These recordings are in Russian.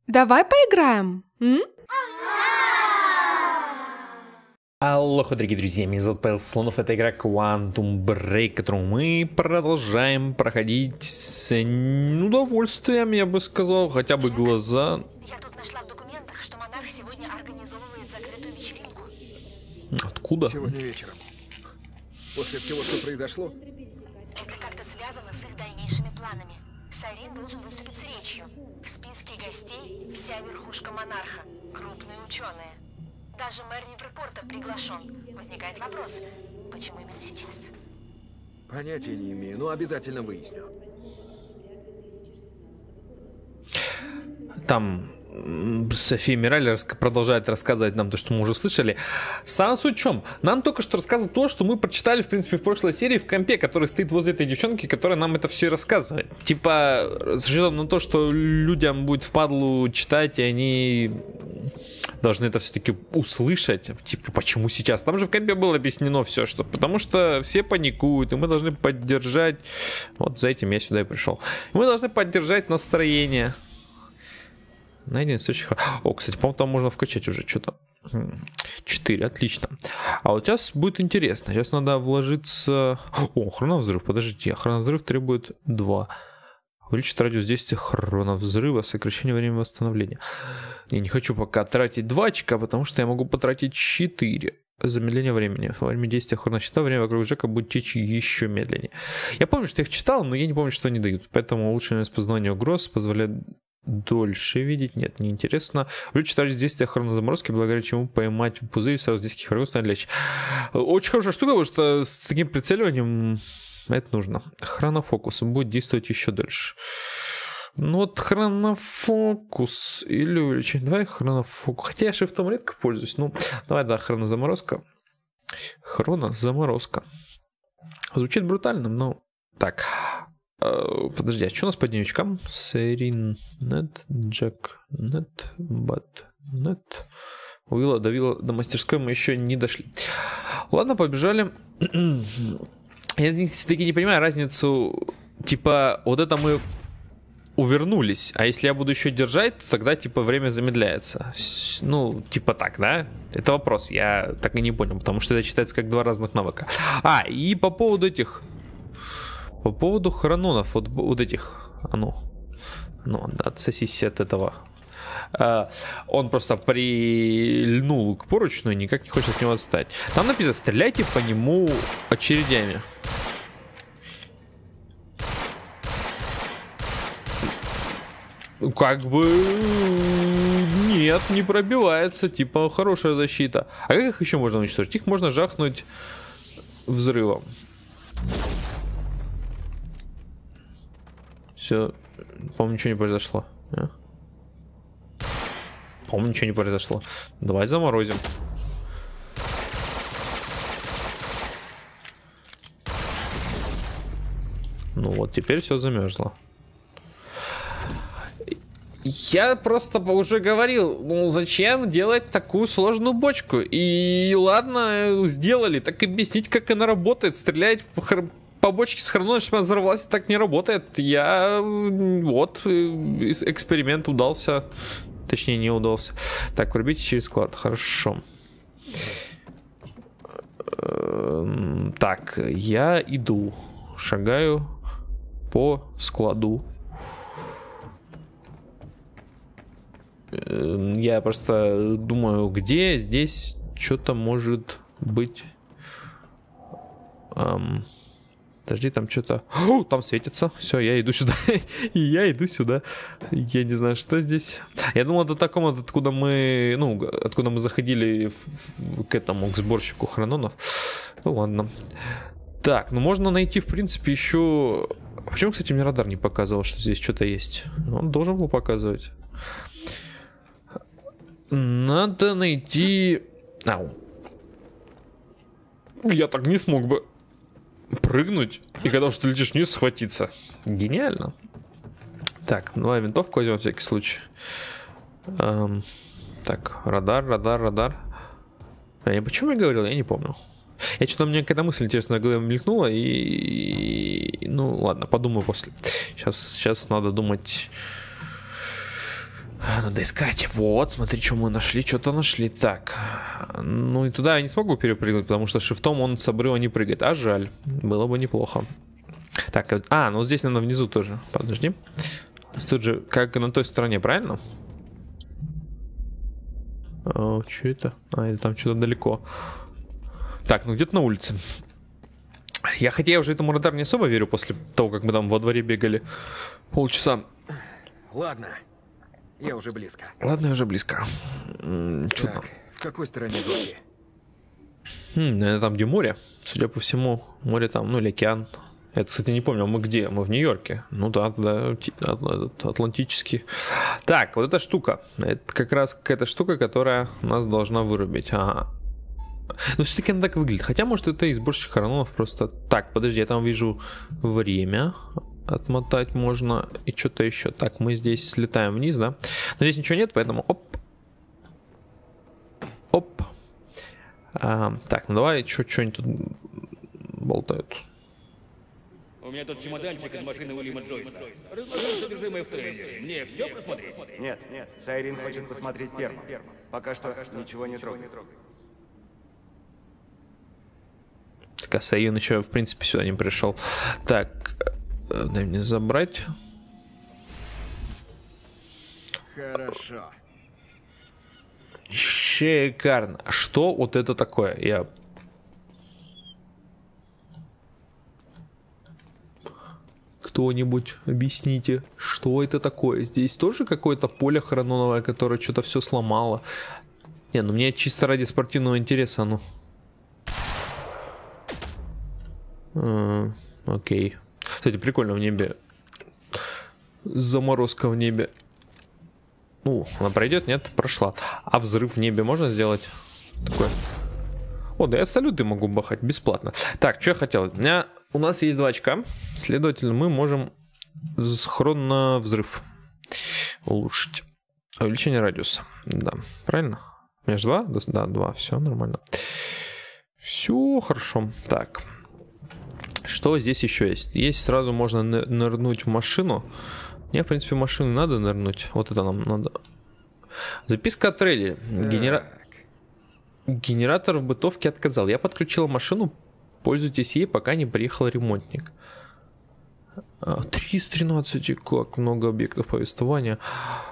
Давай поиграем, м? Алло, дорогие друзья, меня зовут Павел Слонов, это игра Quantum Break, которую мы продолжаем проходить с удовольствием, я бы сказал, хотя бы глаза. Я тут нашла в документах, что монарх сегодня организовывает закрытую вечеринку. Откуда? Сегодня вечером. После всего, что произошло, Это как-то связано с их дальнейшими планами. Сарин должен выступить с речью. В списке гостей вся верхушка монарха, крупные ученые. Даже мэр Риверпорта приглашен. Возникает вопрос, почему именно сейчас? понятия не имею, но обязательно выясню. Там София Мираль продолжает рассказывать нам то, что мы уже слышали. Сам суть в чем? Нам только что рассказывают то, что мы прочитали, в принципе, в прошлой серии в компе, который стоит возле этой девчонки, которая нам это все и рассказывает. Типа, с расчетом на то, что людям будет впадлу читать, и они должны это все-таки услышать. Типа, почему сейчас? Там же в компе было объяснено все, что потому что все паникуют, и мы должны поддержать. Вот за этим я сюда и пришел. Мы должны поддержать настроение. Найден источник. О, кстати, по-моему, там можно вкачать уже что-то. 4, отлично. А вот сейчас будет интересно. Сейчас надо вложиться... О, хроновзрыв, подождите. Хроновзрыв требует 2. Увеличить радиус действия хроновзрыва, сокращение времени восстановления. Я не хочу пока тратить 2 очка, потому что я могу потратить 4. Замедление времени. Во время действия хронощита время вокруг Джека будет течь еще медленнее. Я помню, что я их читал, но я не помню, что они дают. Поэтому улучшение распознавания угроз позволяет дольше видеть. Нет, неинтересно. Увеличить радиус действия хронозаморозки, благодаря чему поймать пузырь сразу диких врагов станет легче. Очень хорошая штука, потому что с таким прицеливанием это нужно. Хронофокус будет действовать еще дольше. Ну вот хронофокус или увеличение. Давай хронофокус. Хотя я шрифтом редко пользуюсь. Ну, давай, да, хронозаморозка. Хронозаморозка. Звучит брутально, но так. Подожди, а что у нас по дневничкам? Сарин, нет, Джек, нет, Бат, нет. Уилла давила до мастерской, мы еще не дошли. Ладно, побежали. Я все-таки не понимаю разницу. Типа, вот это мы увернулись. А если я буду еще держать, то тогда, типа, время замедляется. Ну, типа так, да? Это вопрос. Я так и не понял, потому что это считается как 2 разных навыка. А, и по поводу этих... По поводу хрононов, вот этих, ну, отсосись от этого. Он просто прильнул к поручню и никак не хочет от него отстать. Там написано, стреляйте по нему очередями. Как бы нет, не пробивается, типа хорошая защита. А как их еще можно уничтожить? Их можно жахнуть взрывом. Все, по-моему, ничего не произошло. По-моему, ничего не произошло. Давай заморозим. Ну вот, теперь все замерзло. Я просто уже говорил, ну зачем делать такую сложную бочку? И ладно, сделали, так объяснить, как она работает. Стрелять по бочке с хроной, чтобы она взорвалась, так не работает. Вот, эксперимент удался. Точнее, не удался. Так, пробить через склад. Хорошо. Так, я иду. Шагаю по складу. Я просто думаю, где здесь что-то может быть. Подожди, там что-то... Там светится. Все, я иду сюда. И я иду сюда. Я не знаю, что здесь. Я думал, это та комната, откуда мы... Ну, откуда мы заходили к этому, к сборщику хрононов. Ну, ладно. Так, ну можно найти, в принципе, еще... Почему, кстати, мне радар не показывал, что здесь что-то есть? Он должен был показывать. Надо найти... Ау. Я так не смог бы прыгнуть и когда что летишь вниз, схватиться. Гениально. Так, давай винтовку возьмем на всякий случай. Так, радар. Почему я говорил, я не помню. Я что-то, мне какая-то мысль интересная в голове мелькнула и... Ну ладно, подумаю после. Сейчас надо думать... Надо искать. Вот, смотри, что мы нашли. Что-то нашли. Так. Ну и туда я не смогу перепрыгнуть, потому что шифтом он с обрыва не прыгает. А жаль. Было бы неплохо. Так, ну здесь, наверное, внизу тоже. Подожди. Тут же, как на той стороне, правильно? Что это? Это там что-то далеко. Так, ну где-то на улице. Хотя я уже этому радару не особо верю после того, как мы там во дворе бегали полчаса. Ладно, я уже близко. Ладно, я уже близко. Чудно. Так, в какой стороне доки? Наверное, там, где море. Судя по всему, море там, ну или океан. Я, кстати, не помню, мы где? Мы в Нью-Йорке. Ну да, Атлантический. Так, вот эта штука. Это как раз какая-то штука, которая нас должна вырубить. Ага. Ну, все-таки она так выглядит. Хотя, может, это из сборщика хрононов просто... Так, подожди, я там вижу время. Отмотать можно. И что-то еще. Так, мы здесь слетаем вниз, да? Но здесь ничего нет, поэтому... Оп. Оп. Так, ну давай, что-нибудь тут болтают. У меня тут чемоданчик из машины Уильяма Джойса. Разложил содержимое в трейлере. Мне все посмотреть? Нет, Сайрин хочет посмотреть первым. Пока что ничего не трогай. Так, а Сайрин еще, в принципе, сюда не пришел. Так, дай мне забрать. Хорошо. Шикарно. Что вот это такое? Кто-нибудь объясните, что это такое? Здесь тоже какое-то поле хрононовое, которое что-то все сломало. Не, ну мне чисто ради спортивного интереса, ну. Окей. Кстати, прикольно в небе. Заморозка в небе. Она пройдет? Нет? Прошла. А взрыв в небе можно сделать? Такой. Да я салюты могу бахать бесплатно. Так, что я хотел? У нас есть 2 очка. Следовательно, мы можем хронно-взрыв улучшить. Увеличение радиуса. Да, правильно? У меня же 2? Да, 2. Все нормально. Все хорошо. Так. Что здесь еще есть? Есть сразу можно нырнуть в машину. Мне, в принципе, в машину надо нырнуть. Вот это нам надо. Записка о трейлере. Генератор в бытовке отказал. Я подключил машину. Пользуйтесь ей, пока не приехал ремонтник. 3 из 13. Как много объектов повествования.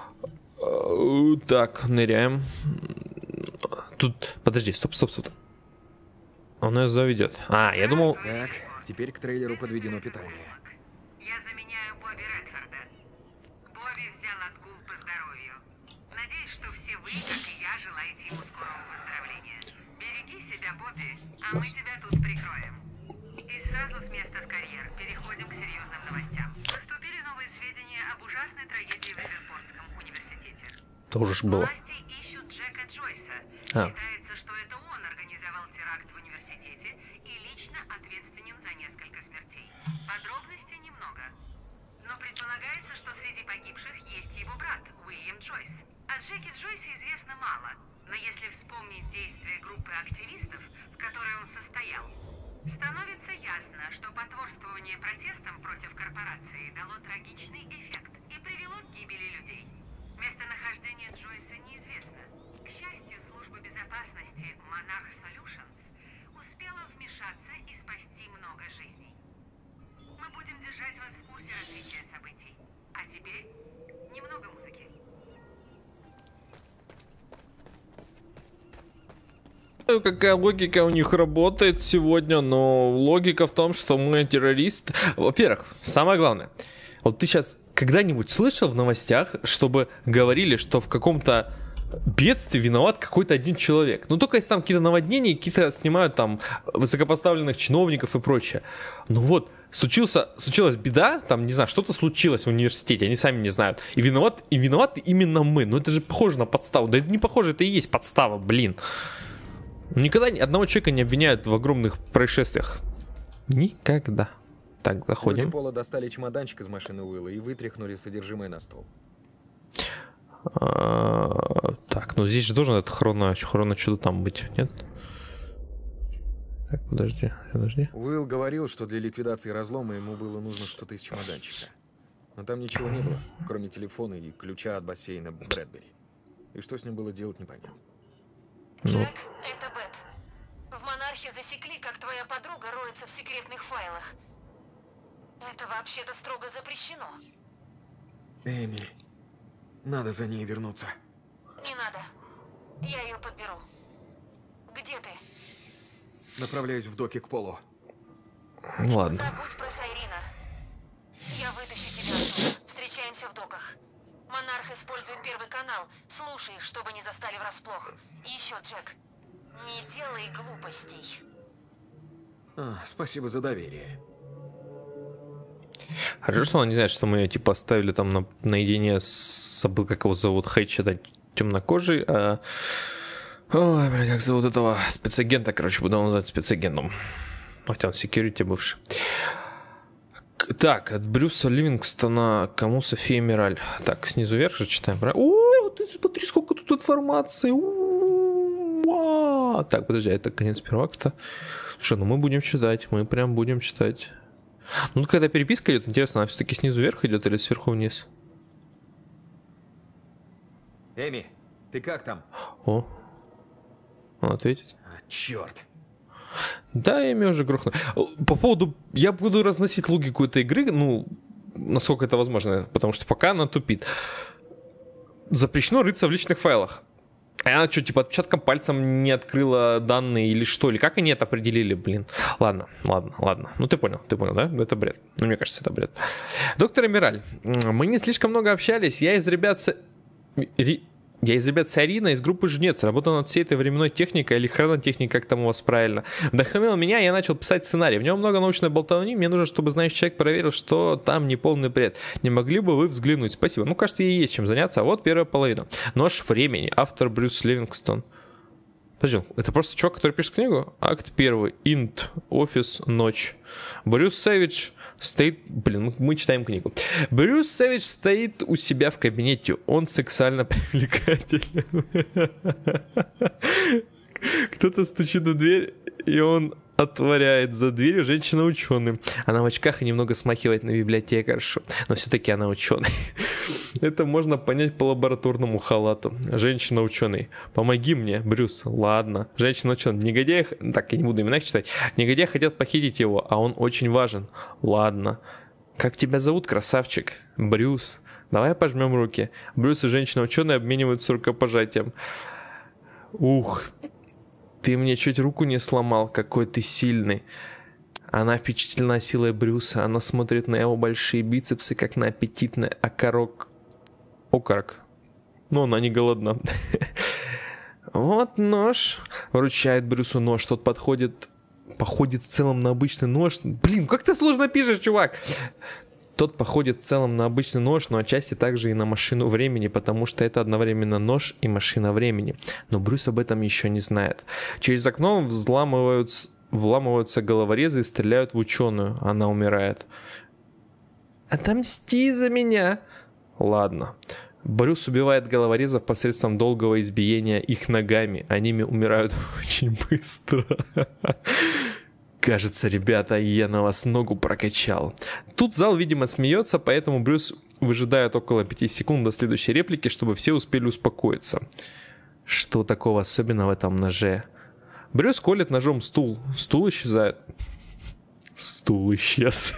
Так, ныряем. Тут, подожди, стоп. Он ее заведет. Я думал... Так, теперь к трейлеру подведено питание. Я заменяю Бобби Редфорда. Бобби взял отгул по здоровью. Надеюсь, что все вы, как и я, желаете ему скорого выздоровления. Береги себя, Бобби, а мы тебя тут прикроем. И сразу с места в карьер переходим к серьезным новостям. Поступили новые сведения об ужасной трагедии в Ливерпортском университете. Тоже ж было. Власти ищут Джека Джойса. Считается, что это он организовал теракт в университете и лично ответственен за несколько смертей. Подробностей немного. Но предполагается, что среди погибших есть его брат, Уильям Джойс. О Джеке Джойсе известно мало, но если вспомнить действия группы активистов, в которой он состоял, становится ясно, что потворствование протестам против корпорации дало трагичный эффект и привело к гибели людей. Местонахождение Джойса неизвестно. К счастью, служба безопасности Monarch Solutions успела вмешаться и спасти много жизней. Мы будем держать вас в курсе развития событий. А теперь немного музыки. Какая логика у них работает сегодня, но логика в том, что мы террористы. Во-первых, самое главное, вот ты сейчас когда-нибудь слышал в новостях, чтобы говорили, что в каком-то бедствии виноват какой-то один человек? Ну только если там какие-то наводнения, какие-то снимают там высокопоставленных чиновников и прочее. Ну вот, случилась беда, там, не знаю, что-то случилось в университете, они сами не знают. И виноваты именно мы. Ну это же похоже на подставу. Да это не похоже, это и есть подстава, блин. Никогда ни одного человека не обвиняют в огромных происшествиях. Никогда. Так, заходим. Люди Пола достали чемоданчик из машины Уилла и вытряхнули содержимое на стол. Так, ну здесь же должен этот хроно что-то там быть, нет? Так, подожди. Уилл говорил, что для ликвидации разлома ему было нужно что-то из чемоданчика. но там ничего не было, кроме телефона и ключа от бассейна Брэдбери. И что с ним было делать, непонятно. Джек, это Бет. В Монархе засекли, как твоя подруга роется в секретных файлах. Это вообще-то строго запрещено. Эми, надо за ней вернуться. Не надо. Я ее подберу. Где ты? Направляюсь в доки к Полу. Ладно. Забудь про Сайрина. Я вытащу тебя оттуда. Встречаемся в доках. Монарх использует первый канал. Слушай их, чтобы не застали врасплох. И еще, Джек, не делай глупостей. Спасибо за доверие. Хорошо, что он не знает, что мы ее типа оставили там наедине с... Забыл, как его зовут, Хэтчета, темнокожий. Ой, блин, как зовут этого спецагента, короче, буду его называть спецагентом. Хотя он security бывший. Так, от Брюса Ливингстона кому София Мираль. Так, снизу вверх же читаем, правильно? О, ты смотри, сколько тут информации. Так, подожди, это конец первого акта. Слушай, ну мы будем читать, мы прям будем читать. Ну, когда переписка идет, интересно, она все-таки снизу вверх идет или сверху вниз? Эми, ты как там? О, он ответит. Черт. Да, я меня уже грохнул. По поводу... Я буду разносить логику этой игры, ну, насколько это возможно, потому что пока она тупит. Запрещено рыться в личных файлах. А она что, типа, отпечатком пальцем не открыла данные или что? Или как они это определили, блин? Ладно. Ну, ты понял, да? Это бред. Ну, мне кажется, это бред. Доктор Эмираль, мы не слишком много общались. Я из ребят Сайрина из группы Жнец. Работал над всей этой временной техникой или хронотехникой, как там у вас правильно. Вдохновил меня, я начал писать сценарий. В нем много научной болтовни. Мне нужно, чтобы знающий человек проверил, что там не полный бред. Не могли бы вы взглянуть? Спасибо. Ну, кажется, ей есть чем заняться. А вот первая половина. Нож времени. Автор Брюс Ливингстон. Подожди, это просто чувак, который пишет книгу? Акт 1. Инт. Офис. Ночь. Брюс Сэвидж стоит... Блин, мы читаем книгу. Брюс Сэвидж стоит у себя в кабинете. Он сексуально привлекателен. Кто-то стучит в дверь, и он отворяет. За дверью женщина-ученый. Она в очках и немного смахивает на библиотекаршу. Но все-таки она ученый. Это можно понять по лабораторному халату. Женщина-ученый. Помоги мне, Брюс. Ладно. Женщина-ученый. Негодяй... Так, я не буду имена их читать. Негодяй хотят похитить его, а он очень важен. Ладно. Как тебя зовут, красавчик? Брюс. Давай пожмем руки. Брюс и женщина-ученый обмениваются рукопожатием. Ух, ты мне чуть руку не сломал, какой ты сильный. Она впечатлена силой Брюса. Она смотрит на его большие бицепсы, как на аппетитный окорок. Но она не голодна. Вот нож. Вручает Брюсу нож. Тот походит в целом на обычный нож. Блин, как ты сложно пишешь, чувак. Тот походит в целом на обычный нож, но отчасти также и на машину времени, потому что это одновременно нож и машина времени. Но Брюс об этом еще не знает. Через окно вламываются головорезы и стреляют в ученую. Она умирает. Отомсти за меня. Ладно. Брюс убивает головорезов посредством долгого избиения их ногами. Они умирают очень быстро. Кажется, ребята, я на вас ногу прокачал. Тут зал, видимо, смеется, поэтому Брюс выжидает около 5 секунд до следующей реплики, чтобы все успели успокоиться. Что такого особенного в этом ноже? Брюс колет ножом стул. Стул исчезает. Стул исчез.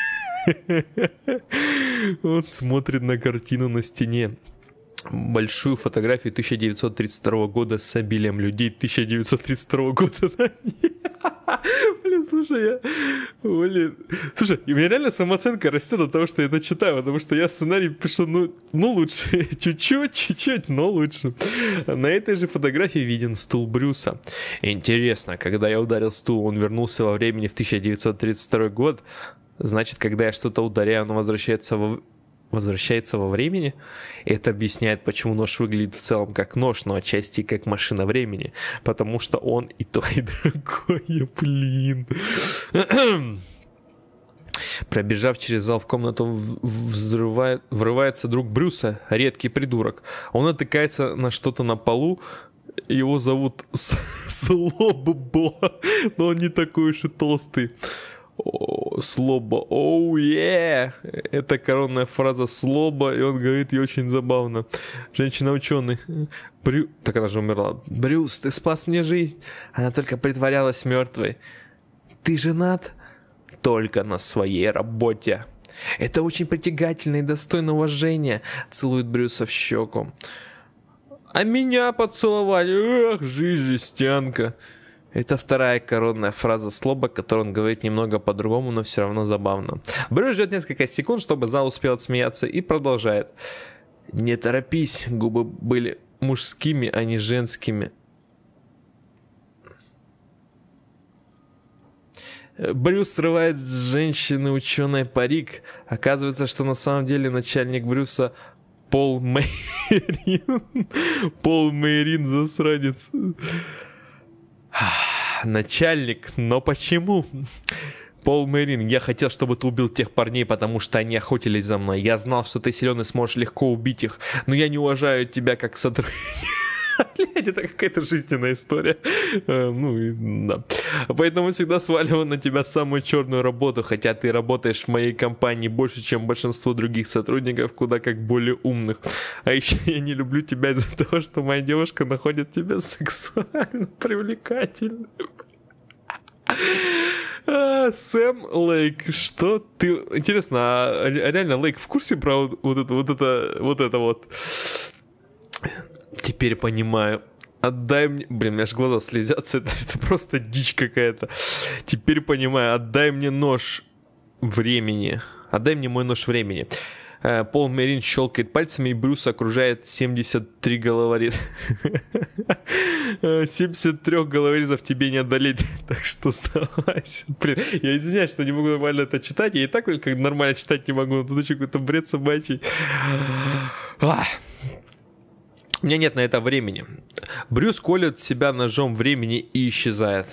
Он смотрит на картину на стене. Большую фотографию 1932 года с обилием людей 1932 года. Блин, слушай, слушай, у меня реально самооценка растет от того, что я это читаю, потому что я сценарий пишу, ну лучше, чуть-чуть, но лучше. На этой же фотографии виден стул Брюса. Интересно, когда я ударил стул, он вернулся во времени в 1932 год. Значит, когда я что-то ударяю, он возвращается во времени. Это объясняет, почему нож выглядит в целом как нож, но отчасти как машина времени. Потому что он и то, и другое, блин. Пробежав через зал в комнату, врывается друг Брюса, редкий придурок. Он натыкается на что-то на полу. Его зовут Слоббо, но он не такой уж и толстый. Слоба. Оу, это коронная фраза Слоба, и он говорит, и очень забавно. Женщина-ученый. Так она же умерла. Брюс, ты спас мне жизнь. Она только притворялась мертвой. Ты женат? Только на своей работе. Это очень притягательно и достойно уважения. Целует Брюса в щеку. А меня поцеловали. Эх, жизнь, жестянка. Это вторая коронная фраза Слоба, которую он говорит немного по-другому, но все равно забавно. Брюс ждет несколько секунд, чтобы зал успел отсмеяться, и продолжает. Не торопись, губы были мужскими, а не женскими. Брюс срывает с женщины ученый парик. Оказывается, что на самом деле начальник Брюса Пол Мейрин. Пол Мейрин, засранец. Начальник, но почему? Пол Мейрин, я хотел, чтобы ты убил тех парней, потому что они охотились за мной. Я знал, что ты силен и сможешь легко убить их, но я не уважаю тебя как сотрудника. Блядь, это какая-то жизненная история. Ну и да. Поэтому всегда сваливаю на тебя самую черную работу, хотя ты работаешь в моей компании больше, чем большинство других сотрудников, куда как более умных. А еще я не люблю тебя из-за того, что моя девушка находит тебя сексуально привлекательным. Сэм Лейк, что ты... Интересно, а реально Лейк в курсе про вот это? Теперь понимаю. Отдай мне... Блин, у меня аж глаза слезятся. Это просто дичь какая-то. Теперь понимаю. Отдай мне нож времени. Отдай мне мой нож времени. Пол Мейрин щелкает пальцами, и Брюс окружает 73 головореза. 73 головорезов тебе не одолеть. Так что сдавайся. Блин, я извиняюсь, что не могу нормально это читать. Я и так как нормально читать не могу. Но тут еще какой-то бред собачий. У меня нет на это времени. Брюс колет себя ножом времени и исчезает.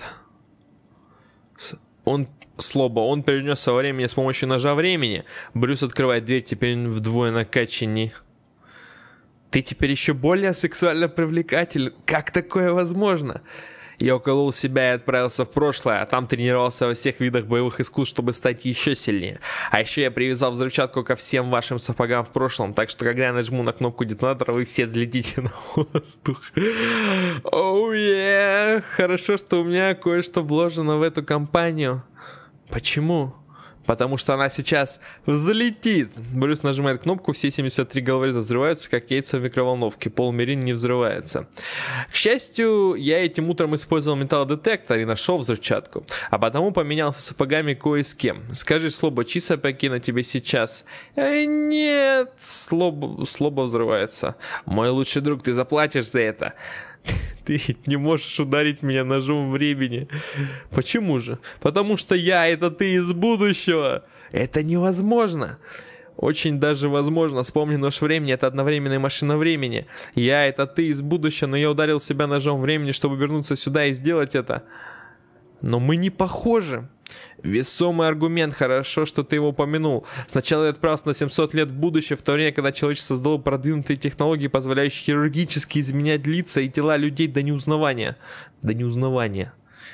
Он перенесся во времени с помощью ножа времени. Брюс открывает дверь, теперь он вдвое накачанней. Ты теперь еще более сексуально привлекателен. Как такое возможно? Я уколол себя и отправился в прошлое, а там тренировался во всех видах боевых искусств, чтобы стать еще сильнее. А еще я привязал взрывчатку ко всем вашим сапогам в прошлом, так что когда я нажму на кнопку детонатора, вы все взлетите на воздух. Оу, хорошо, что у меня кое-что вложено в эту компанию. Почему? Потому что она сейчас взлетит. Брюс нажимает кнопку, все 73 головореза взрываются, как яйца в микроволновке. Пол Мейрин не взрывается. К счастью, я этим утром использовал металлодетектор и нашел взрывчатку. А потому поменялся сапогами кое с кем. Скажи, Слоба, чьи сапоги на тебе сейчас? Нет, Слоба взрывается. Мой лучший друг, ты заплатишь за это. Ты не можешь ударить меня ножом времени. Почему же? Потому что я — это ты из будущего. Это невозможно. Очень даже возможно. Вспомни, нож времени — это одновременная машина времени. Я — это ты из будущего, но я ударил себя ножом времени, чтобы вернуться сюда и сделать это. Но мы не похожи. Весомый аргумент, хорошо, что ты его упомянул. Сначала я отправился на 700 лет в будущее, в то время, когда человечество создало продвинутые технологии, позволяющие хирургически изменять лица и тела людей до неузнавания. До неузнавания,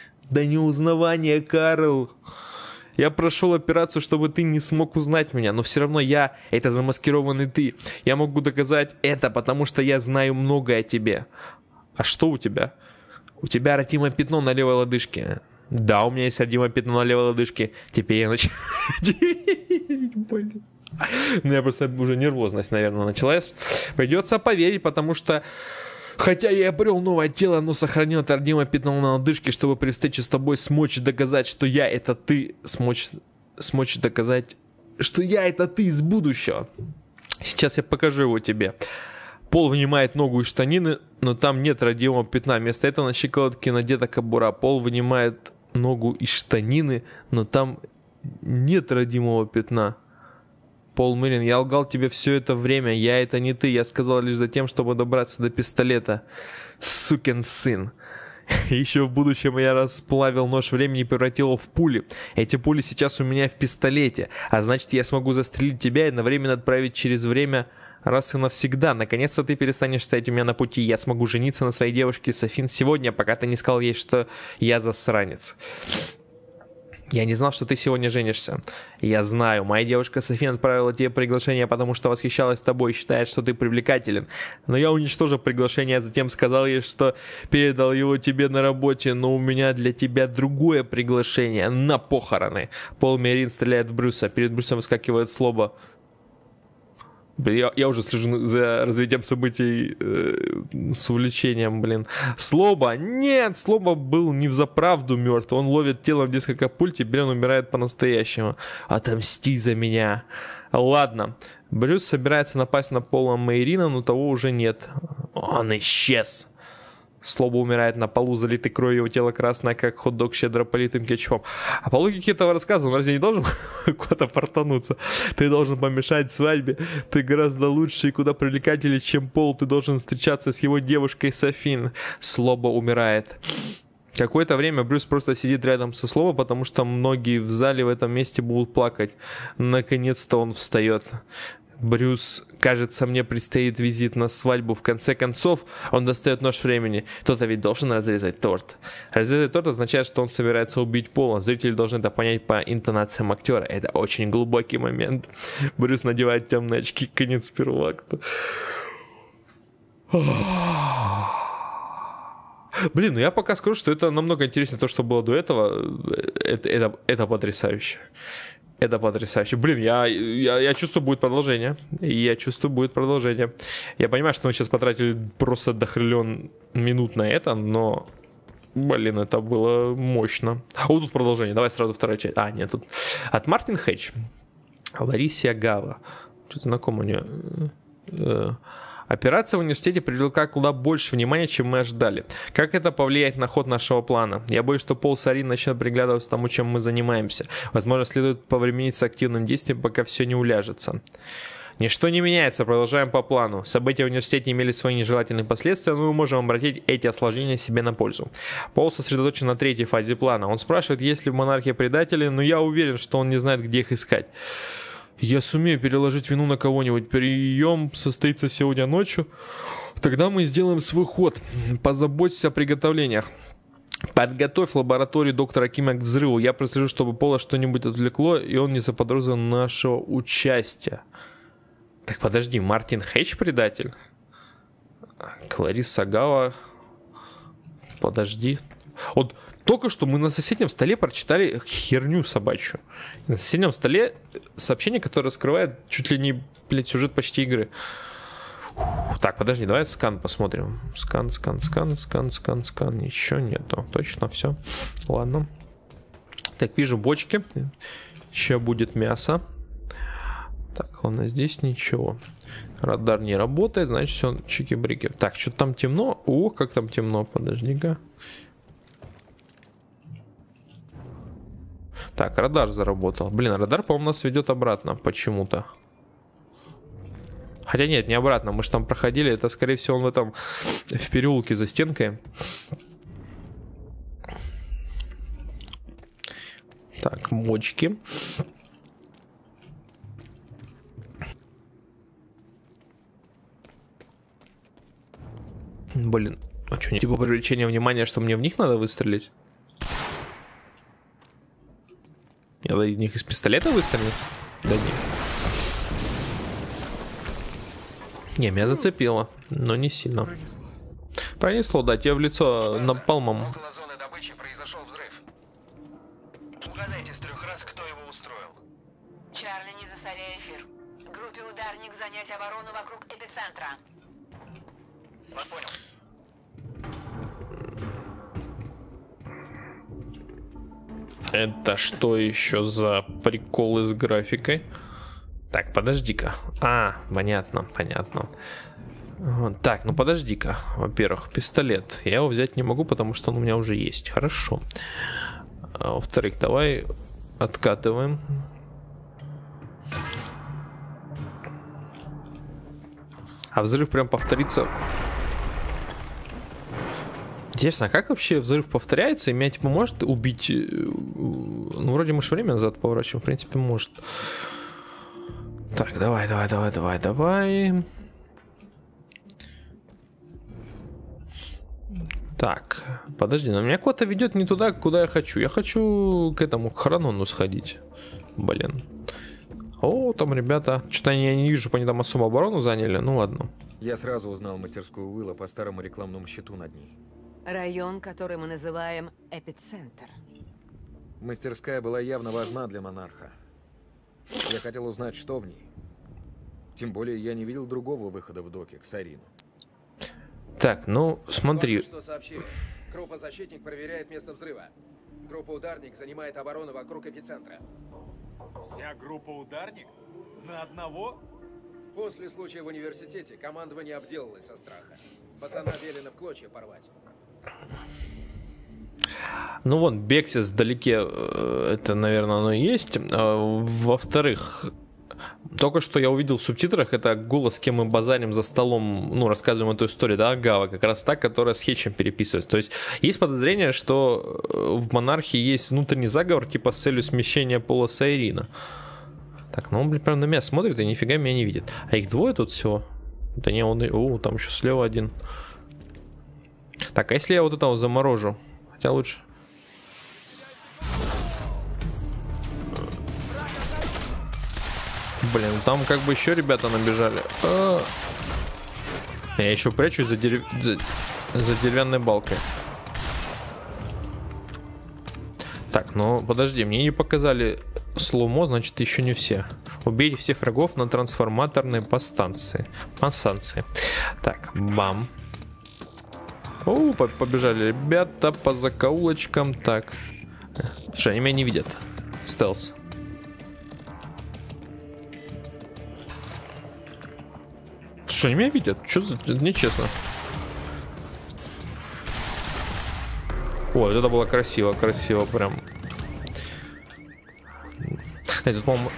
Карл. Я прошел операцию, чтобы ты не смог узнать меня, но все равно я — это замаскированный ты. Я могу доказать это, потому что я знаю многое о тебе. А что у тебя? У тебя родимое пятно на левой лодыжке. Да, у меня есть родимое пятно на левой лодыжке. Теперь я начинаю... Ну, я просто уже нервозность, наверное, началась. Придется поверить, потому что... Хотя я обрел новое тело, но сохранил это родимое пятно на лодыжке, чтобы при встрече с тобой смочь доказать, что я — это ты. Смочь доказать, что я — это ты из будущего. Сейчас я покажу его тебе. Пол вынимает ногу из штанины, но там нет родимого пятна. Вместо этого на щиколотке надета кобура. Пол вынимает ногу из штанины, но там нет родимого пятна. Пол Мейрин, я лгал тебе все это время. Я — это не ты. Я сказал лишь за тем, чтобы добраться до пистолета. Сукин сын. Еще в будущем я расплавил нож времени и превратил его в пули. Эти пули сейчас у меня в пистолете. А значит, я смогу застрелить тебя и одновременно отправить через время... Раз и навсегда. Наконец-то ты перестанешь стоять у меня на пути. Я смогу жениться на своей девушке Софин сегодня, пока ты не сказал ей, что я засранец. Я не знал, что ты сегодня женишься. Я знаю, моя девушка Софи отправила тебе приглашение, потому что восхищалась тобой и считает, что ты привлекателен. Но я уничтожил приглашение, а затем сказал ей, что передал его тебе на работе, но у меня для тебя другое приглашение на похороны. Пол Мерин стреляет в Брюса. Перед Брюсом выскакивает Слоба. Я уже слежу за развитием событий с увлечением, блин. Слоба? Нет, Слоба был не взаправду мертв. Он ловит телом несколько пуль, теперь он умирает по-настоящему. Отомсти за меня. Ладно. Брюс собирается напасть на Пола Мейрина, но того уже нет. Он исчез. Слоба умирает на полу, залитый кровью, его тело красное, как хот-дог, щедро политым кетчупом. А по логике этого рассказа он разве не должен куда-то портануться? Ты должен помешать свадьбе. Ты гораздо лучше и куда привлекательнее, чем Пол. Ты должен встречаться с его девушкой Софин. Слоба умирает. Какое-то время Брюс просто сидит рядом со Слоба, потому что многие в зале в этом месте будут плакать. Наконец-то он встает. Брюс, кажется, мне предстоит визит на свадьбу. В конце концов, он достает нож времени. Кто-то ведь должен разрезать торт. Разрезать торт означает, что он собирается убить Пола. Зрители должны это понять по интонациям актера. Это очень глубокий момент. Брюс надевает темные очки. Конец первого акта. Блин, ну я пока скажу, что это намного интереснее то, что было до этого. Это потрясающе. Это потрясающе. Блин, я чувствую, будет продолжение. Я чувствую, будет продолжение. Я понимаю, что мы сейчас потратили просто дохрелен минут на это, но, блин, это было мощно. А вот тут продолжение. Давай сразу вторая часть. А, нет, тут от Мартин Хэтч. Ларисия Гава. Что-то знакомо у нее. Операция в университете привлекла куда больше внимания, чем мы ожидали. Как это повлияет на ход нашего плана? Я боюсь, что Пол с Арин начнет приглядываться к тому, чем мы занимаемся. Возможно, следует повременить с активным действием, пока все не уляжется. Ничто не меняется, продолжаем по плану. События в университете имели свои нежелательные последствия, но мы можем обратить эти осложнения себе на пользу. Пол сосредоточен на третьей фазе плана. Он спрашивает, есть ли в монархии предатели, но я уверен, что он не знает, где их искать. Я сумею переложить вину на кого-нибудь. Прием состоится сегодня ночью. Тогда мы сделаем свой ход. Позаботься о приготовлениях. Подготовь лабораторию доктора Кима к взрыву. Я прослежу, чтобы Пола что-нибудь отвлекло, и он не заподозрил нашего участия. Так, подожди, Мартин Хэтч предатель? Клариса Гава. Подожди. Вот только что мы на соседнем столе прочитали херню собачью. На соседнем столе сообщение, которое скрывает чуть ли не, блядь, сюжет почти игры. Так, подожди, давай скан посмотрим. Скан. Ничего нету. Точно, все. Ладно. Так, вижу бочки. Еще будет мясо. Так, ладно, здесь ничего. Радар не работает, значит все чики-брики. Так, что-то там темно. О, как там темно, подожди-ка. Так, радар заработал. Блин, радар, по-моему, нас ведет обратно почему-то. Хотя нет, не обратно. Мы же там проходили. Это, скорее всего, он в этом... в переулке за стенкой. Так, мочки. Блин, а что, не типа привлечение внимания, что мне в них надо выстрелить? Я в них из пистолета выстрелил? Да нет. Не, меня зацепило, но не сильно. Пронесло, да, тебе в лицо напалмом. Около зоны добычи произошел взрыв. Угадайте с 3 раз, кто его устроил. Чарли, не засоряй эфир. Группе ударник занять оборону вокруг эпицентра. Вас понял. Это что еще за приколы с графикой? Так, подожди-ка. А, понятно. Так, ну подожди-ка. Во-первых, пистолет. Я его взять не могу, потому что он у меня уже есть. Хорошо. А, во-вторых, давай откатываем. А взрыв прям повторится. Интересно, а как вообще взрыв повторяется? И меня типа может убить? Ну, вроде мы же время назад поворачиваем. В принципе, может. Так, давай. Так, подожди, но меня куда-то ведет не туда, куда я хочу. Я хочу к этому, к Хронону сходить. Блин. О, там ребята. Что-то я не вижу, они там особо оборону заняли. Ну ладно. Я сразу узнал мастерскую Уилла по старому рекламному щиту над ней. Район, который мы называем эпицентр. Мастерская была явно важна для монарха. Я хотел узнать, что в ней. Тем более я не видел другого выхода в доке к Сайрину. Так, ну смотри. Что сообщили? Группа «Защитник» проверяет место взрыва. Группа «Ударник» занимает оборону вокруг эпицентра. Вся группа «Ударник»? На одного? После случая в университете командование обделалось со страха. Пацана велено в клочья порвать. Ну вон, Бексис вдалеке, это, наверное, оно и есть. Во-вторых, только что я увидел в субтитрах, это голос, с кем мы базарим за столом, ну, рассказываем эту историю, да, Агава, как раз та, которая с Хетчем переписывается. То есть есть подозрение, что в Монархии есть внутренний заговор, типа с целью смещения пола Сайрина. Так, ну он, блин, прям на меня смотрит и нифига меня не видит. А их двое тут всего? Да не, он... О, там еще слева один. Так, а если я вот этого заморожу? Хотя лучше... Блин, там как бы еще ребята набежали. Я еще прячусь за деревянной балкой. Так, ну подожди, мне не показали слоумо, значит еще не все. Убейте всех врагов на трансформаторной подстанции. Так, бам. О, побежали ребята по закоулочкам. Так. Слушай, они меня не видят. Стелс. Слушай, они меня видят. Что за... Это нечестно. Ой, это было красиво, красиво прям. Тут, по-моему...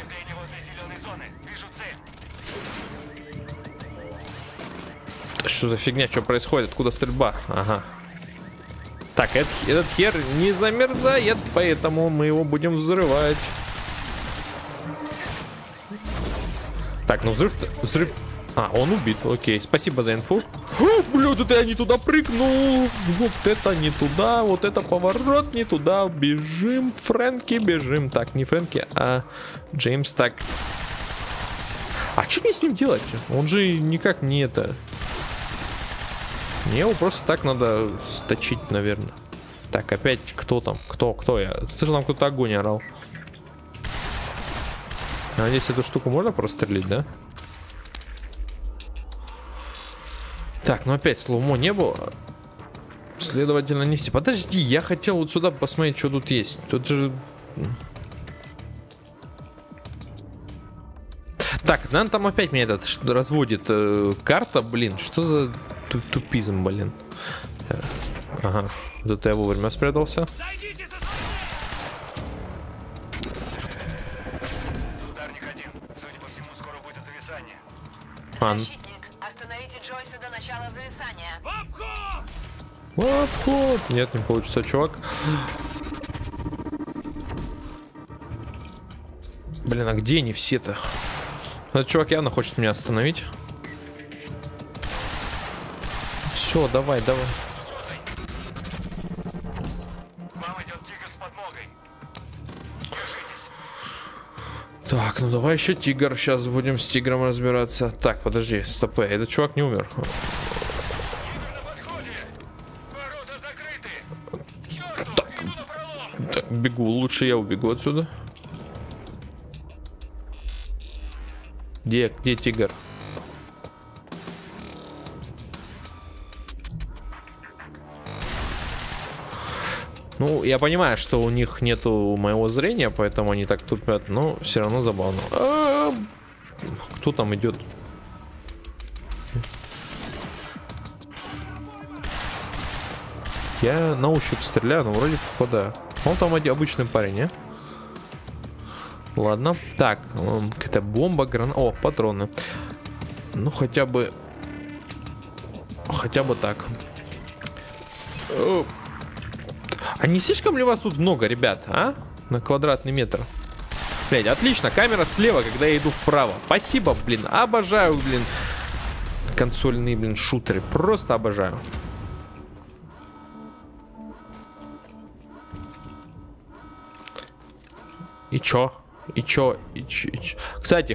Что за фигня? Что происходит? Откуда стрельба? Ага. Так, этот хер не замерзает, поэтому мы его будем взрывать. Так, ну взрыв... А, он убит, окей, спасибо за инфу. Блядь, это я не туда прыгнул. Вот это не туда, вот это поворот не туда. Бежим, Фрэнки, бежим. Так, не Фрэнки, а Джеймс, так. А что мне с ним делать? Он же никак не это... Мне его просто так надо сточить, наверное. Так, опять кто там? Кто я? Слышал, там кто-то огонь орал. Надеюсь, эту штуку можно прострелить, да? Так, ну опять слоумо не было. Следовательно, не все. Подожди, я хотел вот сюда посмотреть, что тут есть. Тут же... Так, наверное, там опять меня этот разводит карта, блин. Что за тупизм, блин. Ага, тут я вовремя спрятался. Ударник один. Судя по всему, скоро будет зависание. Защитник, остановите Джойса до начала зависания. В обход! Нет, не получится, чувак. Блин, а где они все-то? Этот чувак явно хочет меня остановить. Все, давай. Вам идет тигр с подмогой. Держитесь. Так, ну давай еще тигр. Сейчас будем с тигром разбираться. Так, подожди, стоп, этот чувак не умер. Так, бегу, лучше я убегу отсюда. Где тигр? Ну, я понимаю, что у них нету моего зрения, поэтому они так тупят, но все равно забавно. Кто там идет? Я на ощупь стреляю, но вроде попадаю. Он там обычный парень, не? Ладно. Так, какая-то бомба, граната. О, патроны. Ну, хотя бы так. А не слишком ли вас тут много, ребят, а? На квадратный метр. Блядь, отлично, камера слева, когда я иду вправо. Спасибо, блин, обожаю, блин, консольные, блин, шутеры. Просто обожаю. И чё? Кстати,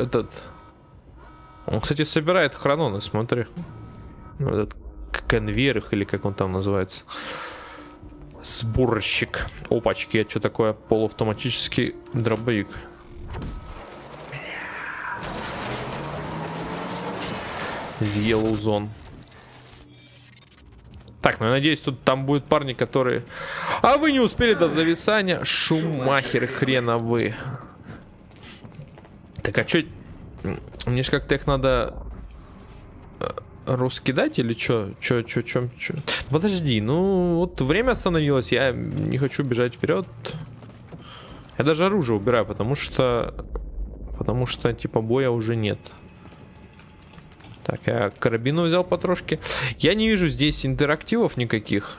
он, кстати, собирает хрононы, смотри. Этот конвейер их, или как он там называется. Сборщик. Опачки, а что такое? Полуавтоматический дробовик. Yellow Zone. Так, ну я надеюсь, там будут парни, которые... А вы не успели до зависания? Шумахер хреновы. Так, а чё... Мне ж как-то их надо... раскидать или чё? Чё? Подожди, ну вот время остановилось, я не хочу бежать вперед. Я даже оружие убираю, потому что типа боя уже нет. Так, я карабину взял потрошки. Я не вижу здесь интерактивов никаких.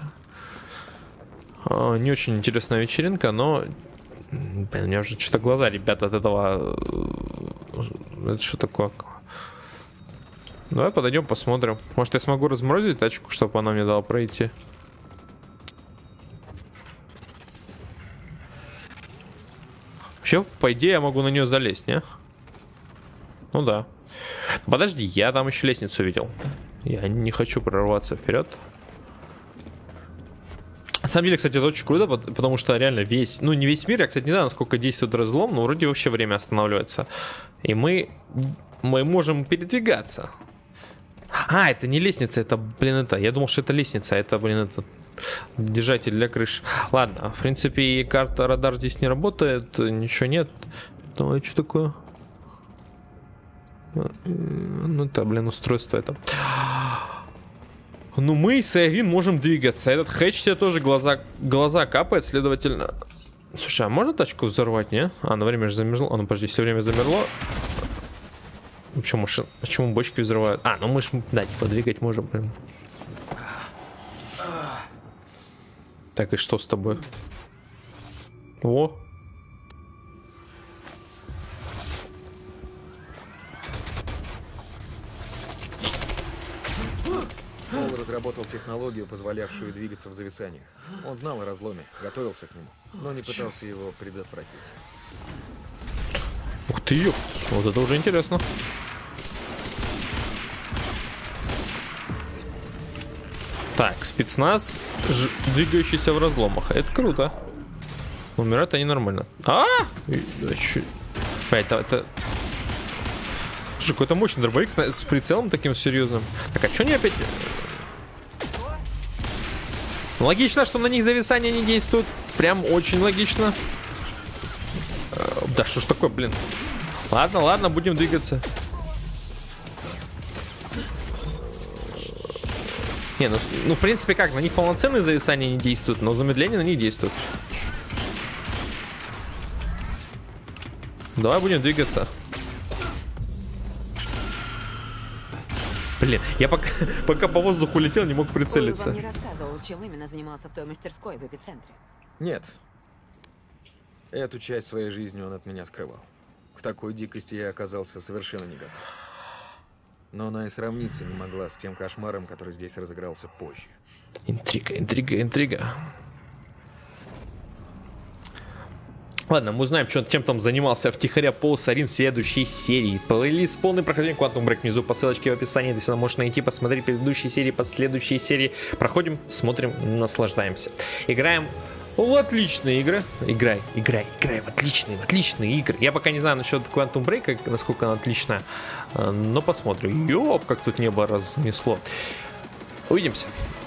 Не очень интересная вечеринка, но... Блин, у меня уже что-то глаза, ребята, от этого... Это что такое? Давай подойдем, посмотрим. Может, я смогу разморозить тачку, чтобы она мне дала пройти. Вообще, по идее, я могу на нее залезть, не? Ну да. Подожди, я там еще лестницу видел. Я не хочу прорваться вперед. На самом деле, кстати, это очень круто, потому что реально весь... Ну, не весь мир, я, кстати, не знаю, насколько действует разлом, но вроде вообще время останавливается. И мы можем передвигаться. А, это не лестница, это, блин, это... Я думал, что это лестница, это, блин, это... Держатель для крыш. Ладно, в принципе, карта, радар здесь не работает, ничего нет. Давай, что такое? Ну, это, блин, устройство это. Ну, мы с Айрин можем двигаться. Этот Хэтч себе тоже глаза капает, следовательно... Слушай, а можно тачку взорвать, не? А, на время же замерло. А, ну, подожди, все время замерло. Почему бочки взрывают? А, ну мы ж, да, типа, двигать можем, блин. Так, и что с тобой? О! Пол разработал технологию, позволявшую двигаться в зависаниях. Он знал о разломе, готовился к нему, но не пытался его предотвратить. Ух ты, ёп! Вот это уже интересно. Так, спецназ, двигающийся в разломах. Это круто. Умирают они нормально. Это... Слушай, какой-то мощный дробовик с прицелом таким серьезным. Так, а что они опять... Логично, что на них зависание не действует. Прям очень логично. Да что ж такое, блин. Ладно, будем двигаться. Не, ну в принципе как, на них полноценные зависания не действуют, но замедление на них действует. Давай будем двигаться. Блин, я пока по воздуху летел, не мог прицелиться. Ой, вам не рассказывал, чем именно занимался в той мастерской в эпицентре? Нет. Эту часть своей жизни он от меня скрывал. К такой дикости я оказался совершенно не готов. Но она и сравниться не могла с тем кошмаром, который здесь разыгрался позже. Интрига. Ладно, мы узнаем, чем там занимался втихаря Пол Сарин в следующей серии. Плейлист полный прохождение Quantum Break внизу по ссылочке в описании. Это все можно найти, посмотреть предыдущие серии, последующие серии. Проходим, смотрим, наслаждаемся. Играем в отличные игры. Играй в отличные игры. Я пока не знаю насчет Quantum Break, насколько она отличная, но посмотрим. Ёп, как тут небо разнесло. Увидимся.